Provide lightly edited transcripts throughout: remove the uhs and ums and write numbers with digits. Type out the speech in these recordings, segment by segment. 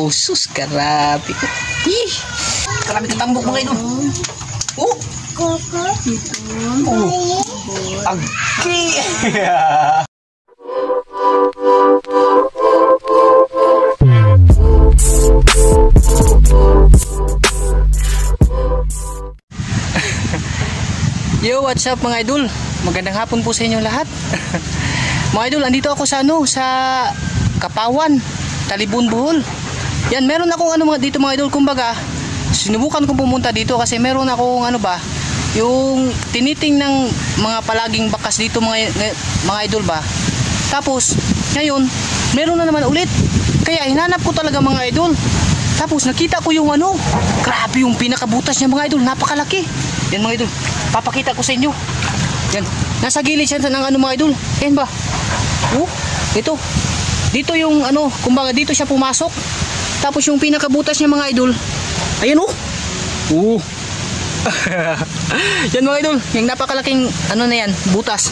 sus, grabe. Ih, grabe katambok mga idol. Oh, agki. Yo, what's up mga idol? Magandang hapon po sa inyong lahat. Mga idol, andito ako sa sa Kapawan, Talibon, Bohol. Yan, meron akong dito mga idol, kumbaga, sinubukan kong pumunta dito kasi meron akong yung tiniting ng mga palaging bakas dito mga idol ba. Tapos, ngayon, meron na naman ulit. Kaya hinanap ko talaga mga idol. Tapos nakita ko yung grabe yung pinakabutas niya mga idol, napakalaki. Yan mga idol, papakita ko sa inyo. Yan, nasa gilid siya ng mga idol. Yan ba? Oh, ito. Dito yung kumbaga dito siya pumasok. Tapos yung pinakabutas niya mga idol, ayan oh. Oh. Yan mga idol, yung napakalaking na yan, butas.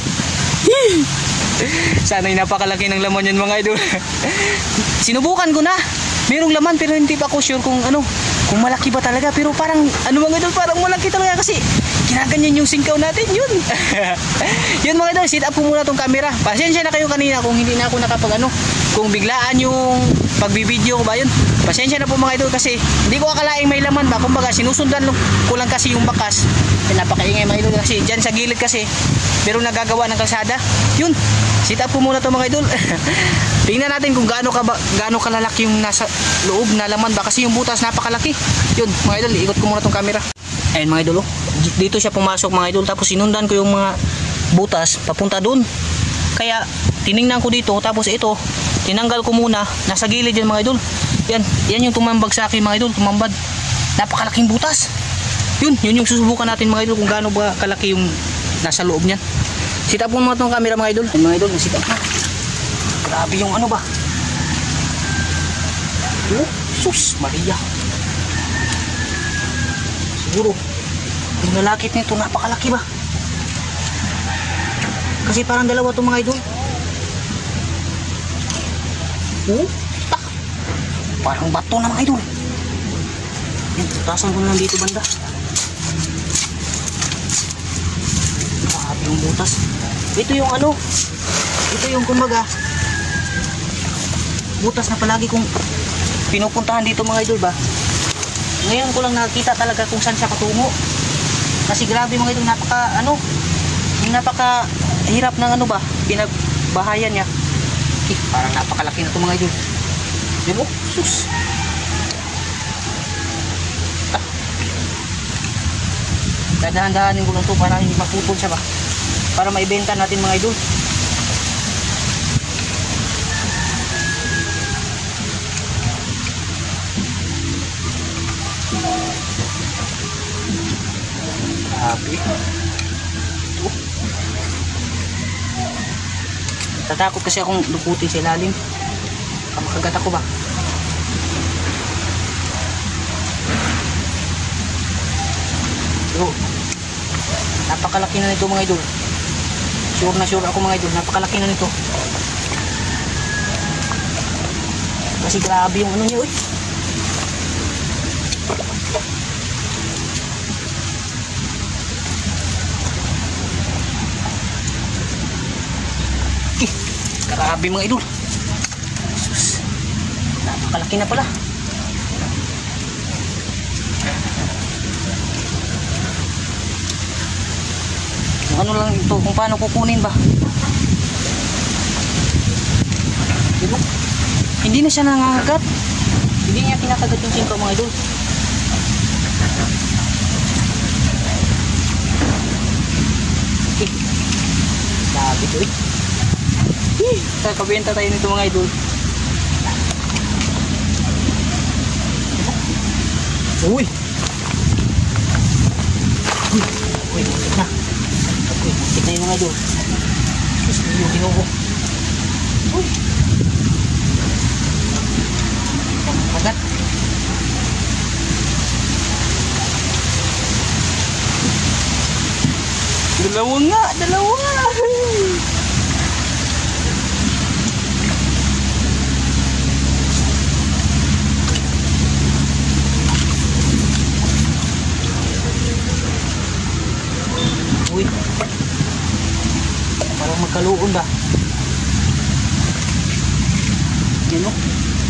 Sana yung napakalaki ng laman yan mga idol. Sinubukan ko na. Merong laman pero hindi pa ako sure kung kung malaki ba talaga, pero parang mga idol, parang malaki talaga kasi ginaganyan yung singkaw natin yun. Yun mga idol, sit up ko muna tong camera. Pasensya na kayo kanina kung hindi na ako nakapag kung biglaan yung pagbibideo ko ba yun. Pasensya na po mga idol kasi hindi ko akalaing may laman ba, kumbaga sinusundan ko lang kasi yung bakas. Napakaingay mga idol kasi dyan sa gilid kasi pero nagagawa ng kalsada. Yun, sit up ko muna to mga idol. Tingnan natin kung gaano kalalaki yung nasa loob na laman ba, kasi yung butas napakalaki. Yun mga idol, iikot ko muna tong camera. Ayun mga idol, dito siya pumasok mga idol, tapos sinundan ko yung mga butas papunta dun. Kaya tiningnan ko dito, tapos ito tinanggal ko muna, nasa gilid yan mga idol. Yan yung tumambag sa akin mga idol, tumambad. Napakalaking butas. Yun yung susubukan natin mga idol kung gaano ba kalaki yung nasa loob niyan. Sit up ko muna tong camera mga idol. Ayun mga idol, sit up na. Grabe yung ba? Oh, sus Maria. Siguro yung lalakit nito napakalaki ba? Kasi parang dalawa itong mga idol. Oh, tak. Parang bato na mga idol. Yan, tutasan ko na lang dito banda. Grabe yung butas. Ito yung ito yung kumbaga butas na palagi kong pinupuntahan dito mga idol ba. Ngayon ko lang nakita talaga kung saan siya patungo. Kasi grabe mga idol, napaka hirap ng pinagbahayan niya. Parang napakalaki na ito mga idol. Diba? Sus. Dadahan-dahanin ko lang ito para hindi maputol siya ba, para maibenta natin mga idol. Tatakot kasi akong luputin sa ilalim. Makagat ako ba? Pero napakalaki na nito mga idol. Sure na sure ako mga idol, napakalaki na nito. Kasi grabe yung niya uy. Grabe mga idol. Sus, napakalaki na pala. Kung lang ito, kung paano kukunin ba. Diba? Hindi na siya nangangagat. Hindi niya kinakagat yung singkaw mga idol. Okay. Sabi ko eh. Kakabenta tayo nito mga idol. Uy! Uy, masik na. Uy, masik na yung mga idol. Diyos ko yung Ginoo. Uy! Kagat. Dalawa nga! kaluon ba? Yan o.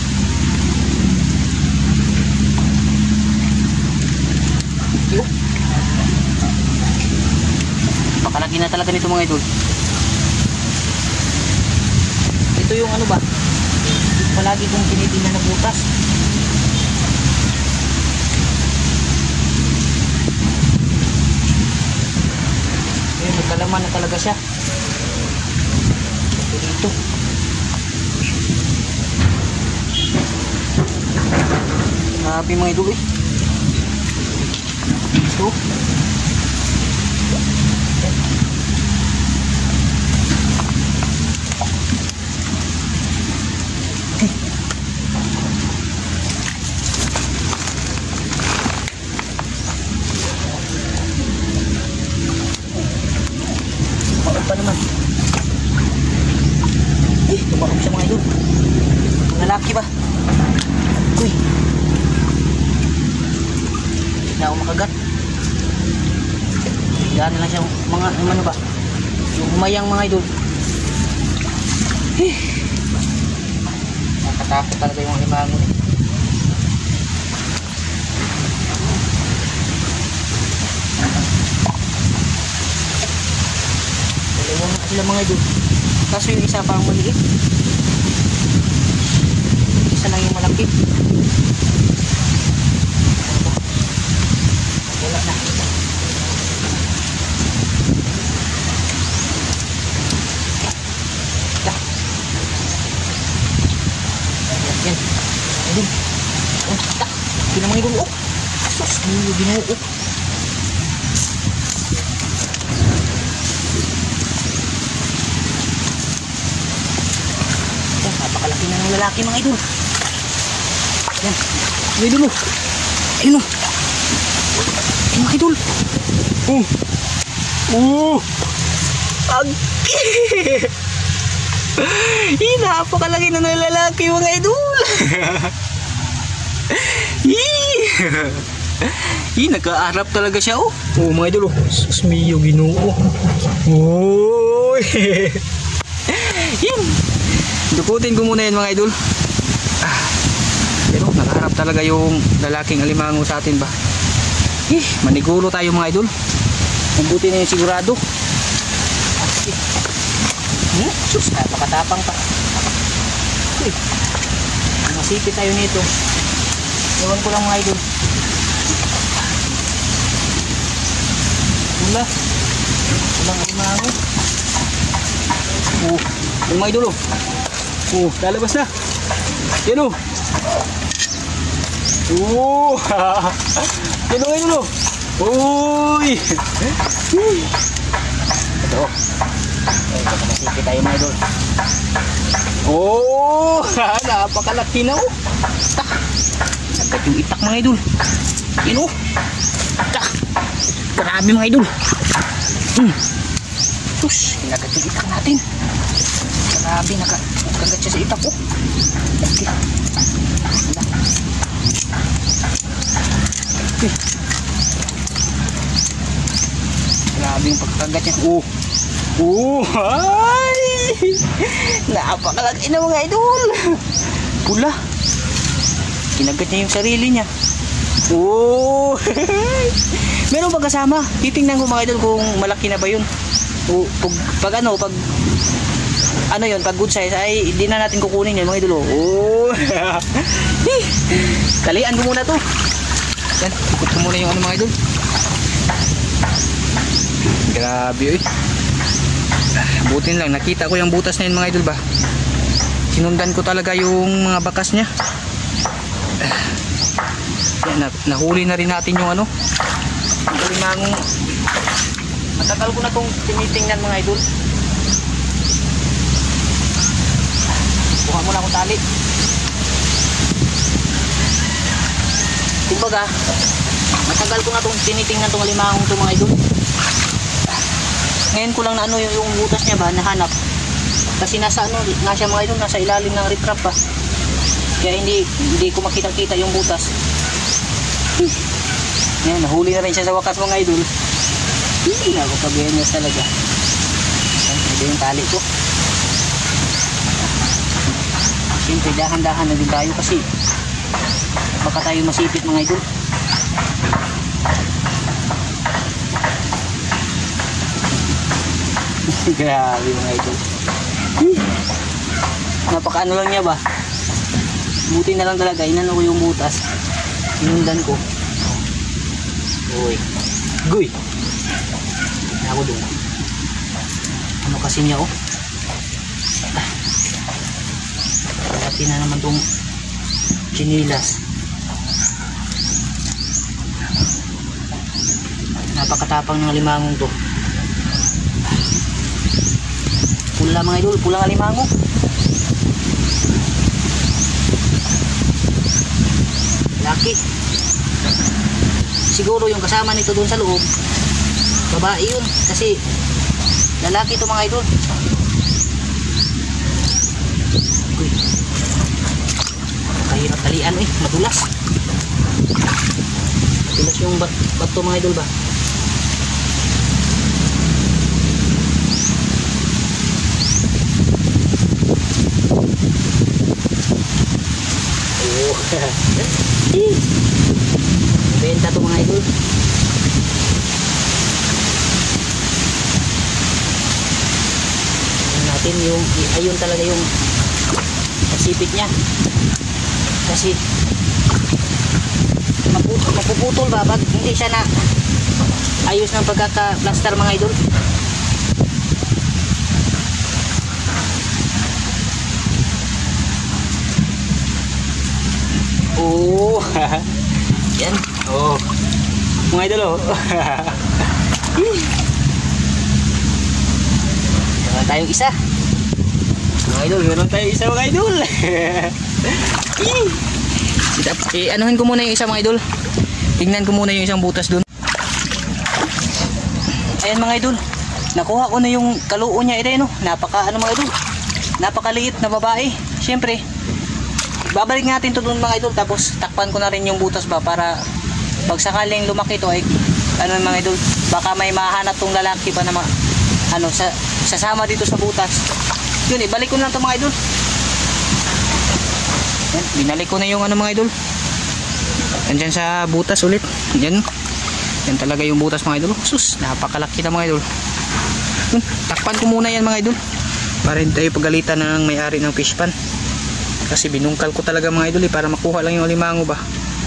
Yun. Pakalaki na talaga nito mga idol. Ito yung ano ba? Palagi kong tinitingnan na butas. Ayun, nagkalaman na talaga siya. Ito dito. Grabe mga idol eh. Ito. Pa naman. Tumakot siya mga idol. Lalaki ba? Uy. Hindi na ako makagat. Yan lang siya mga ano ba? Yung humayang mga idol. Nakatakot talaga yung limango eh. Dalawang na sila mga idol. Kaso yung isa parang maliit. Isa lang yung malaki. Wala na. Yan. Idol. Ito na mga idol. Oh. Sus. Ginuo. Napakalaki na ng lalaki mga idol. Yan. Mga idol. Ayun o. Ayun mga idol. Agi. Napakalaki na ng lalaki mga idol. Nagkaarap talaga siya oh. Oh mga idol oh. Sus miyo Ginoo. Oy. Yan. Dukutin ko muna yan mga idol. Pero nakaharap talaga yung lalaking alimango sa atin ba. Manigulo tayo mga idol. Mabuti na yung sigurado. Sus, napakatapang pa. Masipit tayo nito. Ewan ko lang mga idol. Walang alimango. Yung mga idol oh. Lalabas na. Yan o. Yan o, yan o. Uy. Ito. Masipit tayo mga idol. Napakalaki na o. Nagkat yung itak mga idol. Yan o. Grabe mga idol. Tus, nagat yung itak natin. Grabe, nakagat siya sa itak ko. Okay. Grabe yung pagkagat niya. Ay! Napakalaki na mga idol. Pula. Kinagat niya yung sarili niya. Meron bang kasama? Titingnan ko mga idol kung malaki na ba yun. Pag good size ay hindi na natin kukunin yan mga idol. Talian ko muna to. Yan, ikot ko muna yung mga idol. Grabe eh. Butin lang, nakita ko yung butas na yun mga idol ba. Sinundan ko talaga yung mga bakas niya. Yan, nahuli na rin natin yung kalimangong. Matagal ko na itong tinitingnan mga idol. Kuha muna akong tali. Kumbaga, matagal ko na itong tinitingnan itong kalimangong itong mga idol. Ngayon ko lang na yung butas niya ba nahanap. Kasi nasa siya mga idol, nasa ilalim ng riprap pa. Kaya hindi ko makita-kita yung butas. Ngayon, nahuli na rin siya sa wakas mga idol. Hindi na ako kabihan niya talaga. Ito yung tali ko. Siyempre dahan-dahan na din tayo kasi baka tayo masipit mga idol. Grabe mga idol. Napakaano lang niya ba? Buti na lang talaga, inano ko yung butas. Sinundan ko. Uy. Guy. Ako dun. Ano kasi niya oh. Pati na naman tong chinilas. Napakatapang ng alimangong to. Pula mga idol, pulang alimango. Laki. Siguro yung kasama nito doon sa loob, babae yun. Kasi lalaki ito mga idol. Uy. Kahirap talian eh, madulas. Madulas yung bato mga idol ba? Benta to mga idol. Natin yung ayun talaga yung sipit niya kasi mapuputol ba pag hindi siya na ayos ng pagkaka-plaster mga idol. Oh, yan. Oh, mga idol oh. Meron tayong isa. Mga idol, meron tayong isa mga idol. Anuhin ko muna yung isa mga idol. Tingnan ko muna yung isang butas dun. Ayan mga idol. Nakuha ko na yung kaluo niya ito no. Ano mga idol. Napakaliit na babae. Siyempre babalik natin to doon mga idol, tapos takpan ko na rin yung butas ba para pag sakaling lumaki to ay ano mga idol, baka may mahanap tong lalaki pa na sasama dito sa butas. Yun, ibalik ko na lang to mga idol. Yan, binalik ko na yung mga idol. Andyan sa butas ulit. Yan talaga yung butas mga idol. Sus, napakalaki na mga idol. Yun, takpan ko muna yan mga idol para hindi tayo pagalitan ng may-ari ng fish pan. Kasi binungkal ko talaga mga idol para makuha lang yung alimango ba.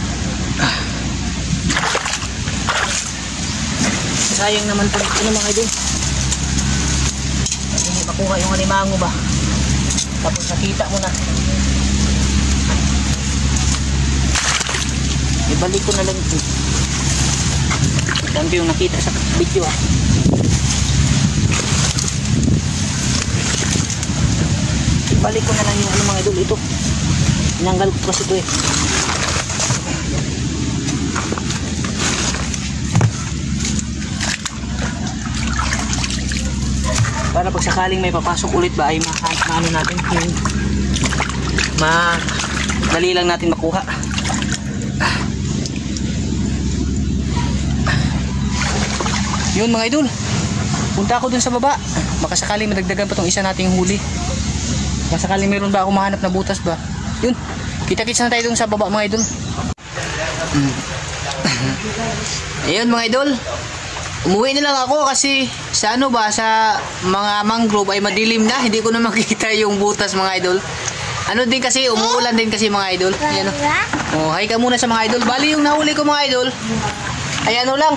Sayang naman pag mga idol. Hindi makuha yung alimango ba. Tapos nakita mo na. Ibalik ko na lang ito. Dami yung nakita sa video ah. Balik ko na lang yung mga idol ito. Tinanggal ko kasi ito eh. Para pag sakaling may papasok ulit ba ay maano natin yung madali lang natin makuha. Yun mga idol. Punta ako dun sa baba. Baka sakaling madagdagan pa tong isa nating huli. Masakali meron ba ako mahanap na butas ba? Yun. Kita-kits na tayo dun sa baba mga idol. Ayun mga idol. Umuwi na lang ako kasi sa sa mga mangrove ay madilim na. Hindi ko na makita yung butas mga idol. Ano din kasi, umuulan din kasi mga idol. Ayan o. Oh, hi ka muna sa mga idol. Bali yung nahuli ko mga idol. Ay ano lang.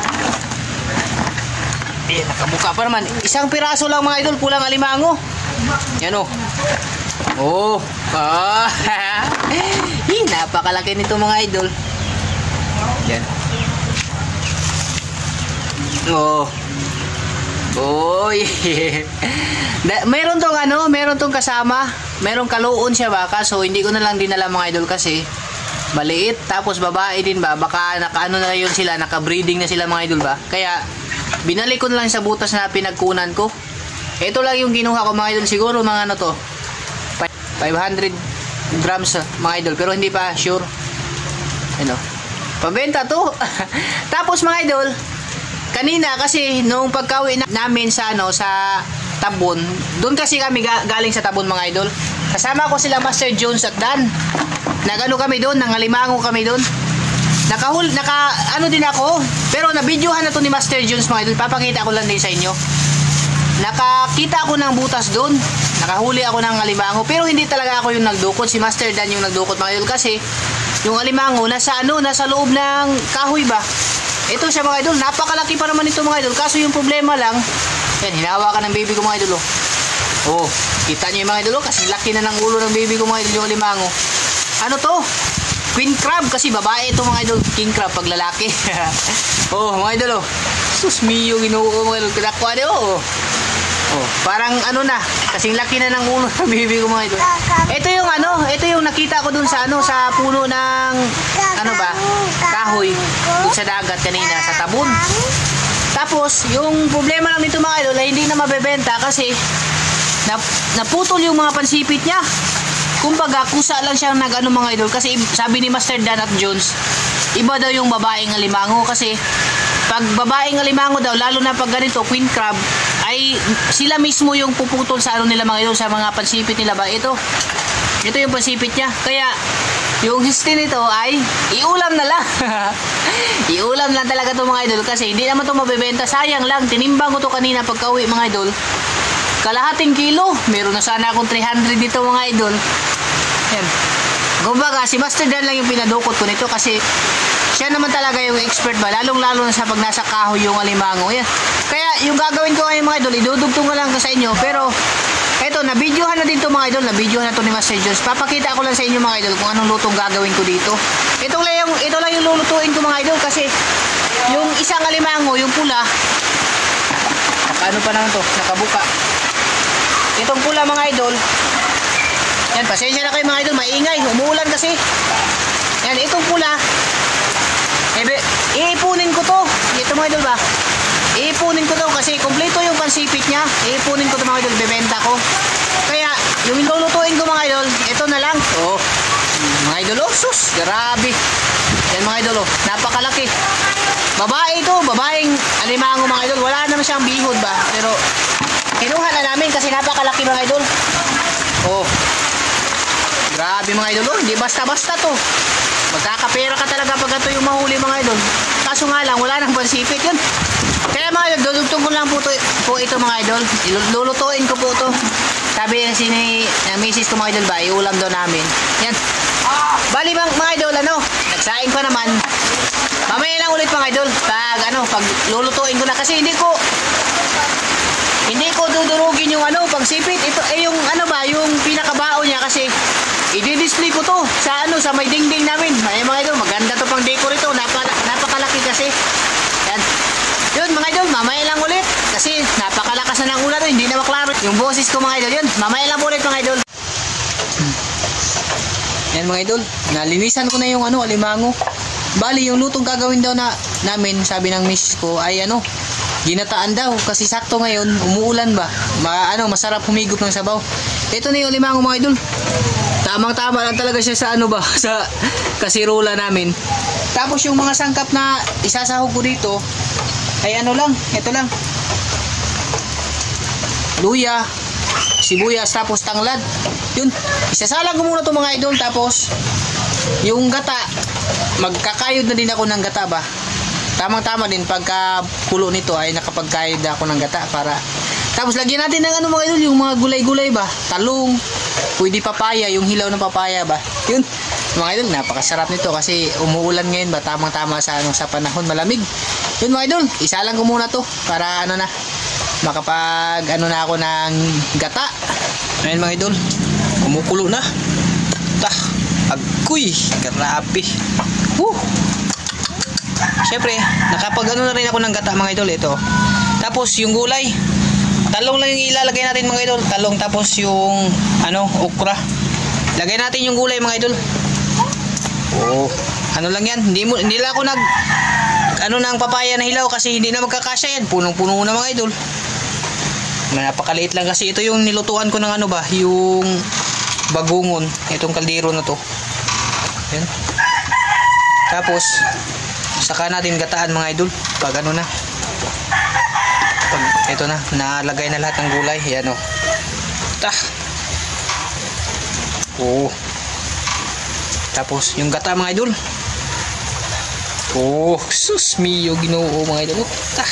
Ayan, nakabuka pa naman. Isang piraso lang mga idol, pulang alimango. Yan o. Oh. Napakalaki nito mga idol. Yan. Oh. Oy. Meron tong kasama. Merong kaluon siya baka, so hindi ko na lang dinala mga idol kasi maliit, tapos babae din ba, baka nakaano na yun sila, naka-breeding na sila mga idol ba. Kaya binalik ko na lang sa butas na pinagkunan ko. Ito lang yung kinuha ko mga idol, siguro mga 500 grams mga idol, pero hindi pa sure. Ano? Pabenta to. Tapos mga idol, kanina kasi nung pagkawi namin sa sa Tabon. Doon kasi kami galing sa Tabon mga idol. Kasama ko sila Master Jones at Dan. Nagano kami doon, nangalimango kami doon. Ano din ako, pero na-videohan na to ni Master Jones mga idol. Papakita ko lang din sa inyo. Nakakita ako ng butas doon. Nakahuli ako ng alimango, pero hindi talaga ako yung nagdukot. Si Master Dan yung nagdukot mga idol kasi yung alimango nasa loob ng kahoy ba. Ito siya mga idol, napakalaki pa naman ito mga idol. Kaso yung problema lang, yan, hinawakan ng baby ko mga idol. Oh, kita niyo yung mga idol, kasi laki na ng ulo ng baby ko mga idol yung alimango. Ano to? Queen crab, kasi babae ito mga idol. King crab pag lalaki. Oh mga idol, oh. Sus mio, ginoo mga idol. Kinakwa niyo, oh. Oh, parang ano na, kasing laki na ng ulo ng baby ko mga idol. Ito yung nakita ko dun sa sa puno ng kahoy dun sa dagat kanina sa Tabon. Tapos, yung problema lang nito mga idol ay hindi na mabebenta kasi naputol yung mga pansipit niya. Kumbaga, kusa lang siya mga idol kasi sabi ni Master Dan at Jones, iba daw yung babaeng alimango kasi pag babaeng alimango daw, lalo na pag ganito, queen crab, ay sila mismo yung puputol sa nila mga idol, sa mga pansipit nila ba. Ito yung pansipit niya. Kaya yung history nito ay iulam na lang. Iulam lang talaga to mga idol kasi hindi naman to mabebenta. Sayang lang, tinimbang ko to kanina pagka-uwi mga idol. Kalahating kilo. Meron na sana akong 300 dito mga idol. Yan. Kumbaga, si Master Dan lang yung pinadukot ko nito kasi siya naman talaga yung expert ba, lalong-lalo na sa pag nasa kahoy yung alimango. Yan. Kaya yung gagawin ko ngayon mga idol, idudugtong ko lang sa inyo. Pero eto, na-videohan na din to mga idol, na-videohan na to ni Master Jones. Papakita ko lang sa inyo mga idol kung anong lutong gagawin ko dito. Ito lang yung lulutuin ko mga idol kasi yung isang alimango, yung pula, ano pa naman to, nakabuka. Itong pula mga idol, yan, pasensya na kayo mga idol, maingay, umuulan kasi. Yan, itong pula, iipunin ko to. Ito mga idol ba? Iipunin ko to kasi kompleto yung pansipit niya. Iipunin ko to mga idol, bebenta ko. Kaya, yung lulutuin ko mga idol, ito na lang. Oh, mga idol, oh, sus, grabe. Yan mga idol, oh, napakalaki. Babae ito, babaeng alimango mga idol. Wala naman siyang bihod ba? Pero, kinuha na namin kasi napakalaki mga idol. Oh, grabe mga idol, oh, hindi basta-basta to. Magkakapera ka talaga pag ito yung mahuli mga idol. Kaso nga lang, wala nang pansipit yun. Kaya mga idol, dudugtong ko lang po ito mga idol. Lulutuin ko po ito. Sabi kasi ni misis ko mga idol ba, iulam daw namin. Yan. Bali mga idol, nagsaing pa naman. Mamaya lang ulit mga idol. Pag lulutuin ko na kasi hindi ko dudurugin yung pagsipit. Ito yung yung pinakabao niya kasi i-display ko to sa may dingding namin. Mga idol, maganda to pang decor ito. Napakalaki kasi. Yan. Yun mga idol, mamaya lang ulit kasi napakalakas na ng ulan, hindi na maklaro yung boses ko mga idol. Yun, mamaya lang ulit mga idol. Yan mga idol, nalinisan ko na yung alimango. Bali yung lutong gagawin daw namin, sabi ng miss ko ay ginataan daw kasi sakto ngayon umuulan ba. Masarap humigop ng sabaw. Ito na yung alimango mga idol. Tamang-tama lang talaga siya sa sa kasirola namin. Tapos yung mga sangkap na isasahog ko dito ay ito lang. Luya, sibuyas, tapos tanglad. Yun, isasalang ko muna to mga idol. Tapos yung gata, magkakayod na din ako ng gata ba. Tamang-tama din pagka pulo nito ay nakapagkayod ako ng gata para. Tapos lagyan natin ng mga idol, yung mga gulay-gulay ba, talong, pwede papaya, yung hilaw ng papaya ba. Yun, mga idol, napakasarap nito kasi umuulan ngayon ba, tamang-tama sa panahon, malamig. Yun mga idol, isa lang ko muna to para makapag na ako ng gata. Ayun mga idol, kumukulo na. Agoy, grabe. Siyempre, nakapag na rin ako ng gata mga idol, ito. Tapos yung gulay, talong lang yung ilalagay natin mga idol. Talong, tapos yung okra. Lagay natin yung gulay mga idol. Oh, lang yan. Hindi lang ako ng papaya na hilaw kasi hindi na magkakasya yan. Punong-puno na mga idol. Napakaliit lang kasi ito yung nilutuan ko ng yung bagungon. Itong kaldero na to. Yan. Tapos saka natin gataan mga idol pag na. pag ito na, nalagay na lahat ng gulay. Yan o. Oh. Tapos yung gata mga idol. Oh, sus mio, Ginoo mga idol.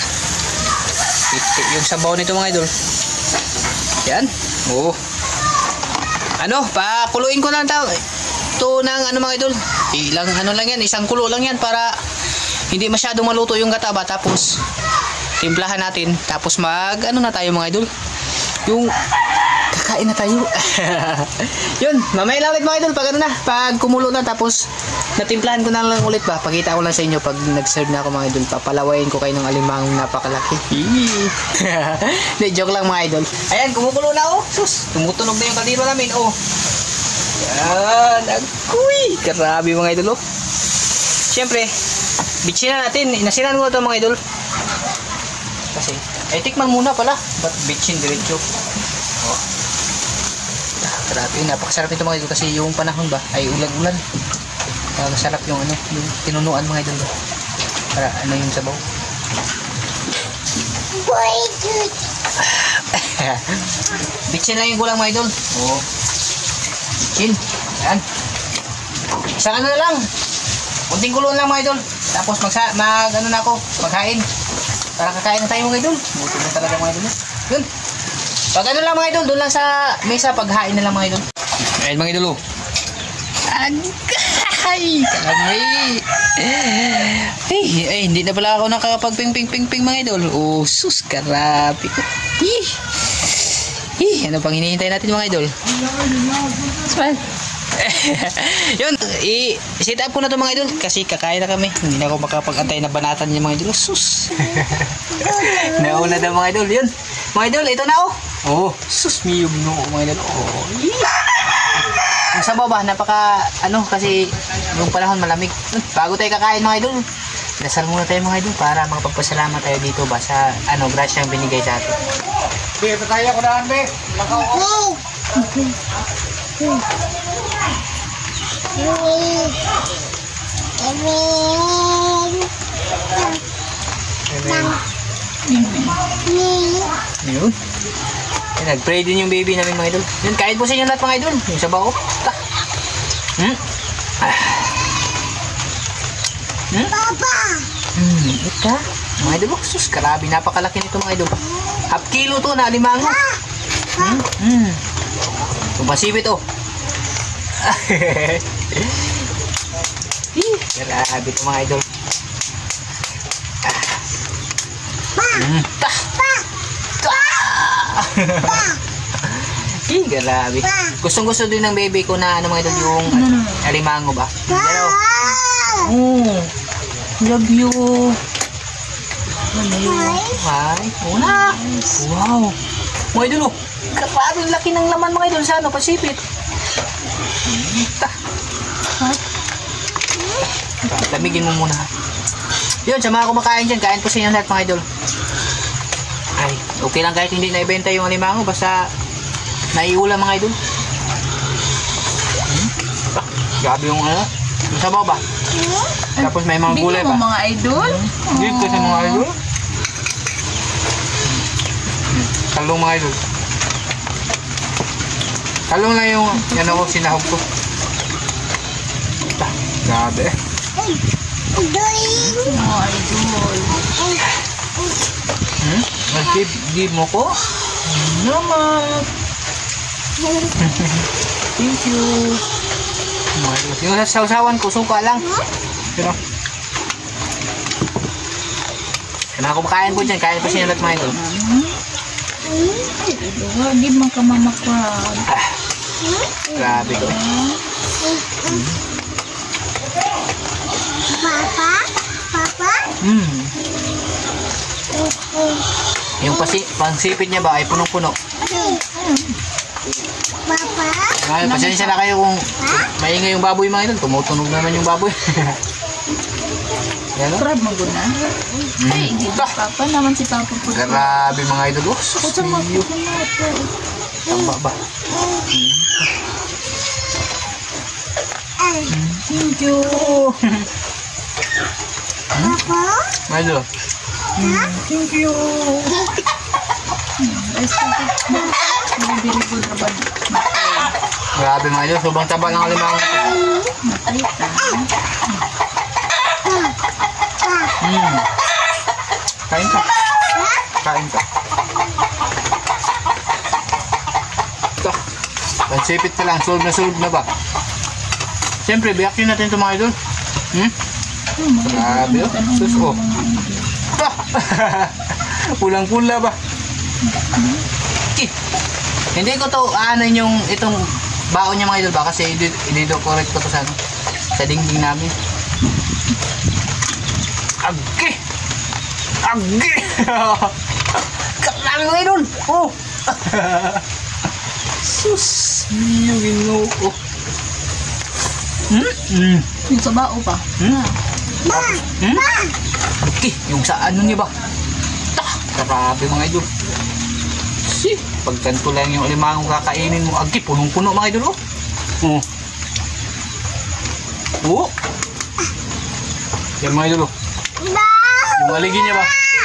Yung sabaw nito mga idol. Yan. Oh. Ano, pakuluin ko lang ito ng ano mga idol. Ilang ano lang yan, isang kulo lang yan para hindi masyadong maluto yung gata ba. Tapos timplahan natin. Tapos ano na tayo mga idol. Yung kakain na tayo. Yun, mamaya lang ulit mga idol pag ano na, pag kumulo na. Tapos natimplahan ko na lang ulit ba. Pakita ko lang sa inyo pag nag-serve na ako mga idol. Papalawain ko kayo ng alimang napakalaki. Hindi, joke lang mga idol. Ayan, kumukulo na oh. Sus, tumutunog na yung kaldero namin oh. Yan, agoy. Grabe mga idol oh. Siyempre, bitsin na natin. Inasinan ko ito mga idol. Kasi, ay tikman muna pala. Ba't bitsin diretso? Oh. Grabe, napakasarap nito mga idol kasi yung panahon ba ay ulan-ulan. Masarap yung ano, yung tinunuan mga idol. Para ano yung sabaw. Bitsin lang yung gulang mga idol. Oo. Bitsin. Yan. Isang ano na lang. Kunting kulon lang mga idol. Tapos ano na ako, maghain. Para kakain na tayo mga idol. Buto na talaga mga idol. Yun. Pag ano lang mga idol, doon lang sa mesa, paghain na lang mga idol. Ayun mga idol. Ay, kalami. Ay, hindi na pala ako nakakapag-ping-ping-ping-ping mga idol. Oh, sus, karapi. Ano pang hinihintay natin mga idol? Smile. Yun, i-set up ko na to mga idol kasi kakain na kami. Hindi na ako makapag-antay na banatan niya mga idol. Sus. Nauna daw mga idol. Yun. Mga idol, ito na oh. Oh, sus, miyog no mga idol. Oh. Ang sabaw ba, kasi yung panahon malamig. Bago tayo kakain mga idol, dasal muna tayo mga idol para makapagpasalamat tayo dito ba sa grasyang binigay sa atin. Be, pataya ko daan be. Lakaw ko. Yun. Nag-pray din yung baby namin mga idol. Yun, kain po sa inyo lahat mga idol. Yung sabaw. Papa! Ika? Mga idol, sus, karabi. Napakalaki nito mga idol. Half kilo to na alimango. Tumasibit oh. Grabe ito mga idol. Grabe. Gustong-gusto din ng baby ko na mga idol yung alimango ba? Pero, love you. Hi. Una. Wow. Mga idol, grabe laki ng laman mga idol sa pasipit. Lamigin mo muna. Yun, sa mga kumakain dyan, kain ko sa inyo lahat mga idol. Ay, okay lang kahit hindi naibenta yung alimango, basta naiulam mga idol. Grabe yung yung sabaw ba? Tapos may mga gulay pa. Bigyan mo mga idol? Dito sa mga idol. Talong mga idol. Talong lang yung sinahog ko. Grabe. Mga idol. Give mo ko? Naman. Thank you. Yung sausawan ko, suka lang. Pero, kaya ako makain ko dyan, kain ko siya lahat mga idol. Hindi man ka mamakrab. Grabe ko. Papa? Papa? Yung pangsipit niya ba ay punong-puno. Papa? Pasensya na kayo kung maingay yung baboy mga idol. Tumutunog naman yung baboy. Yan o. Crab mo guna? Ay, hindi Papa naman si Papa po. Grabe mga idol. Oh, susmiyo. Tamba ba? Thank you. Mga idol. Thank you. Rice cookie. Very good naman. Grabe mga idol, sobrang taba ng alimango. Matay ka. Kain ka. Kain ka. Ito. Pansipit ka lang, solve na ba? Siyempre, biyakin natin ito mga idol. Grabe oh. Sus oh. Pulang-pula ba? Hindi ko to aanan yung itong baon niya mga idol ba kasi i-decorate ko to sa dingding namin. Agi! Agi! Karami mga idol! Oh! Sus! Yung ginoo ko. Yung sa bao pa. Agi! Yung sa ano niya ba? Grabe mga idol. Si, pag ganito lang yung alimangong kakainin mo, agi, punong-puno mga idol, oh. Oh. Yan mga idol, oh. Yung aligi niya ba?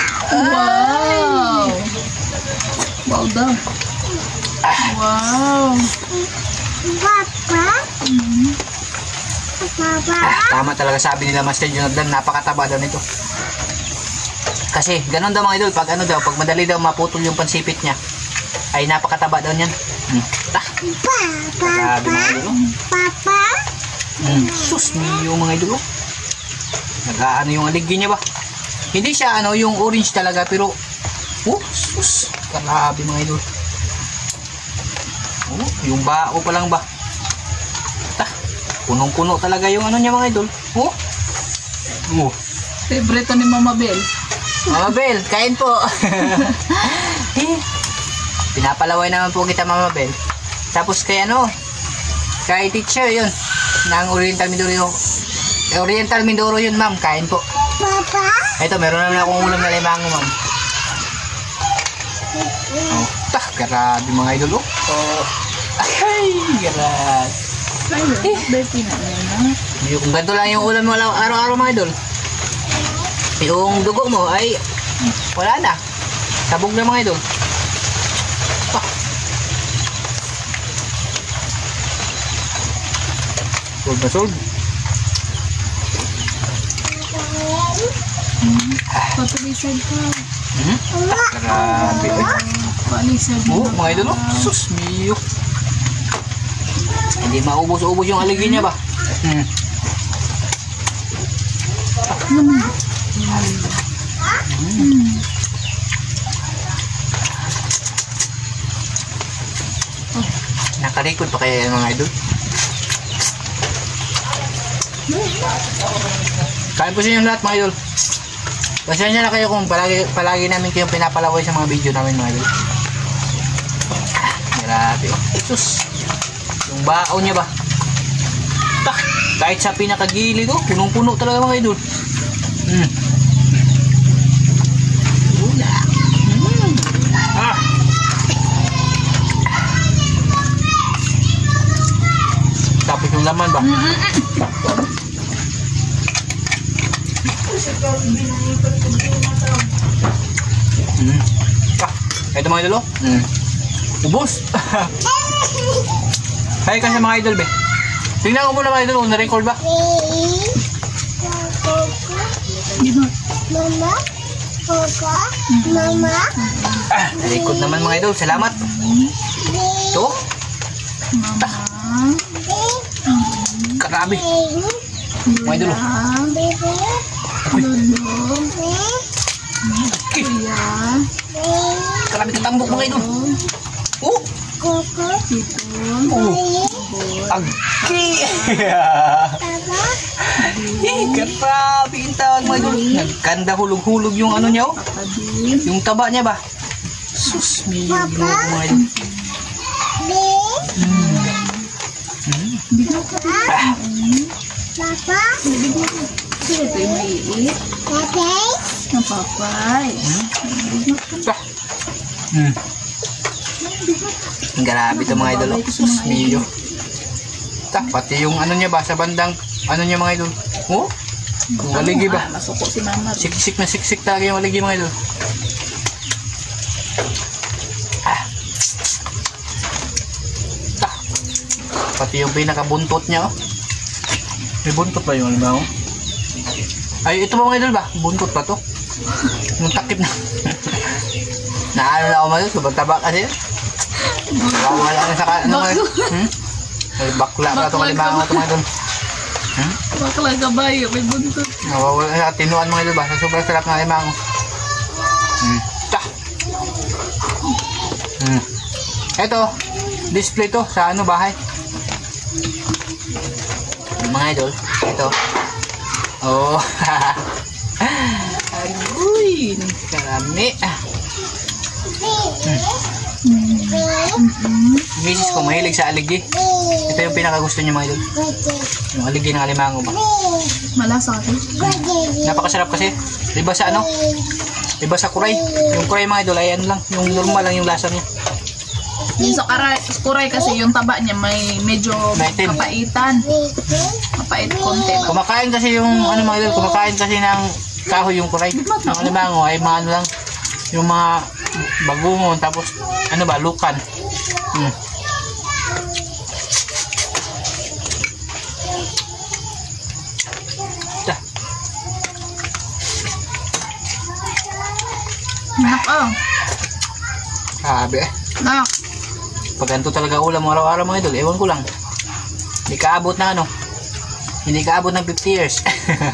Wow! Wow daw. Wow! Tama talaga sabi nila Master Jonathan, napakataba daw nito. Kasi, ganun daw mga idol, pag ano daw, pag madali daw maputol yung pansipit niya, ay napakataba daw niyan. Grabe mga idol, oh. Sus, yung mga idol, oh. Nag-aano yung aligi niya ba? Hindi siya ano, yung orange talaga, pero, oh, sus, grabe mga idol. Oh, yung bao pa lang ba? Punong-puno talaga yung ano niya mga idol. Oh. Oh. Favorite ni Mama Bel. Mama Bel, kain po. Pinapalaway naman po kita Mama Bel. Tapos kay ano, kay teacher yun, ng Oriental Mindoro. Oriental Mindoro yun ma'am, kain po. Papa? Ito, meron naman akong ulam na limango ma'am. Oh, grabe mga idol oh. Oh. Ay, grabe. Kung ganito lang yung ulam mo araw-araw mga idol, yung dugo mo ay wala na, sabog na mga idol. Solve na solve. Papalisad ka. Grabe eh. Papalisad Oh mga idol oh, sus miyo. Hindi maubos-ubos yung aligi niya ba? Nakarecord pa kaya yung mga idol? Kain po sa inyo lahat mga idol. Pasensya na kayo kung palagi namin kayong pinapalaway sa mga video namin mga idol. Grabe oh. Sus. Yung baon niya ba? Kahit sa pinakagilid oh, punong-puno talaga mga idol. Tapos yung laman ba? Ito mga idol oh. Ubos. Hay kasi mga idol be. Tingnan ko muna mga idol kung na-record ba. Mama? Papa? Mama? Na-record naman mga idol. Salamat. Ito. Karabi. Mga idol. Karabi katambok mga idol. Oh. Koko? Agi! Grabe yung tawag mga idol. Nagkanda hulog-hulog yung ano niya oh. Yung taba niya ba? Sus, may mga idol. Papa? Sino ito yung maiit? Papay? Ang papay. Grabe ito mga idol. Sus, miyo. Pati yung ano niya ba sa bandang ano niya mga idol. Oh? Yung waligi ba? Masuko si mama. Siksik na siksik talaga yung waligi mga idol. Pati yung pinakabuntot niya, oh. May buntot ba yung alimango? Ay, ito ba mga idol ba? Buntot ba to? Yung takip na. Naano na ako mga idol, sobrang taba kasi. Wala na sa ano mga idol. Ay, bakla pa itong alimango ito mga idol. Bakla kabayo, may buntot. Nawawala na sa tinuan mga idol ba? Sa sobrang sarap ng alimango. Ito, display to sa ano bahay. Mga idol, ito. Oh, agoy, karami. Misis ko mahilig sa aligi. Ito yung pinakagusto niya mga idol. Yung aligi ng alimango ba? Malasa ka. Napakasarap kasi. Diba sa ano? Diba sa kuray? Yung kuray mga idol ay ano lang, yung normal lang yung lasa niya. Yung sa kuray kasi yung taba niya may medyo Maitim. kapaitan. Kapait konti. Kumakain kasi yung ano mga idol, kumakain kasi ng kahoy yung kuray. Ang alimango ay mga ano lang, yung mga bagungon tapos ano ba, lukan. Nak oh. Sabi eh. Nak. Pag ganito talaga ulam mo araw-araw mga idol, ewan ko lang. Hindi kaabot na ano. Hindi kaabot ng 50 years.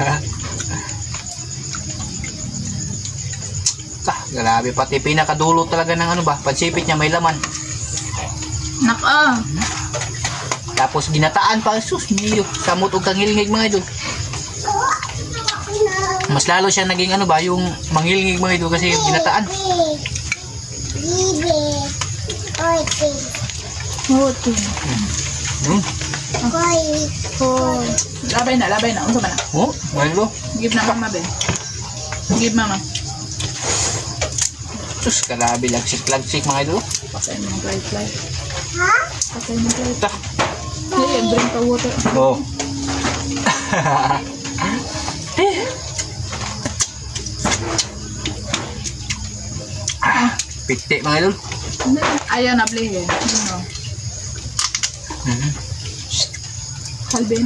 Grabe, pati pinakadulo talaga ng ano ba, pansipit niya may laman. Nak oh. Tapos ginataan pa, sus niyo, samot og kangilngig mga idol. Mas lalo siya naging ano ba, yung mangilngig mga idol kasi yung ginataan. Hoto. Labay na. Unsa man na? Oh, mga idol. Give na mama ben. Give mama. Sus, grabe, lagsik mga idol. Patay mo ng dry fly. Ha? Patay mo dry Ta. fly. Drink the water. Oh. Pitik mga idol. Ayaw na play eh. Halben.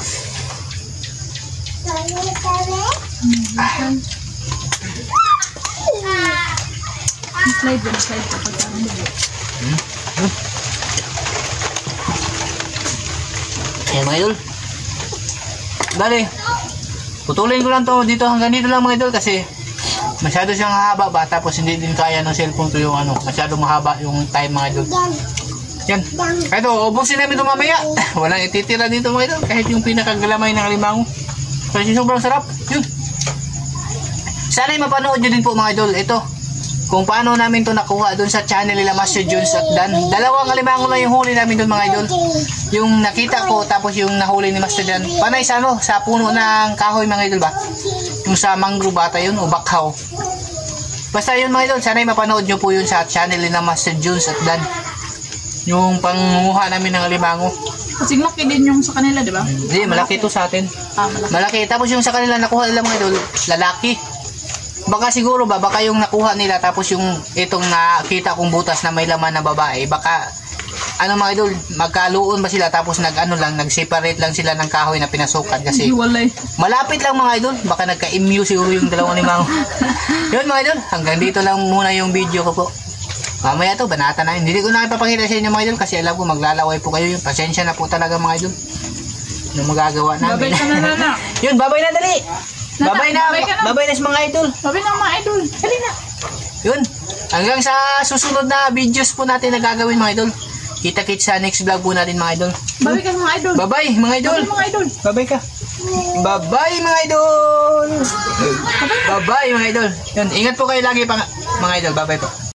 Slide din, slide ka pag ano. Ayan mga idol. Dali. Putulin ko lang to dito hanggang dito lang mga idol kasi masyado siyang haba ba tapos hindi din kaya ng cellphone to yung ano. Masyado mahaba yung time mga idol. Yan. Ito, ubusin namin ito mamaya. Walang ititira dito mga idol kahit yung pinakagalamay ng alimango. Kasi sobrang sarap. Yun. Sana'y mapanood nyo din po mga idol. Ito. Kung paano namin to nakuha doon sa channel nila Master Jones at Dan. Dalawang alimango lang yung huli namin doon mga idol. Yung nakita ko tapos yung nahuli ni Master Dan. Panay sa ano, sa puno ng kahoy mga idol ba? Yung sa mangrove bata yun o bakhaw. Basta yun mga idol, sana'y mapanood nyo po yun sa channel nila Master Jones at Dan. Yung panguha namin ng alimango. Kasi laki din yung sa kanila, di ba? Hindi, malaki to sa atin. Malaki. Tapos yung sa kanila nakuha nila mga idol, lalaki. Baka siguro ba, baka yung nakuha nila tapos yung itong nakita kong butas na may laman na babae, baka ano mga idol, magkaluon ba sila tapos nag-separate lang sila ng kahoy na pinasukan kasi malapit lang mga idol, baka nagka-immune siguro yung dalawang limango. Yun mga idol, hanggang dito lang muna yung video ko po. Mamaya to, banata na yun. Hindi ko na ipapakita sa inyo mga idol kasi alam ko maglalaway po kayo yun. Pasensya na po talaga mga idol. Yung magagawa namin. Babay ka na. Yun, babay na dali. Babay na sa mga idol. Babay na mga idol. Dali na. Yun. Hanggang sa susunod na videos po natin na gagawin mga idol. Kita-kits sa next vlog po natin mga idol. Babay ka mga idol. Babay mga idol. Babay mga idol. Babay ka. Babay mga idol. Babay mga idol. Yun, ingat po kayo lagi mga idol. Babay po.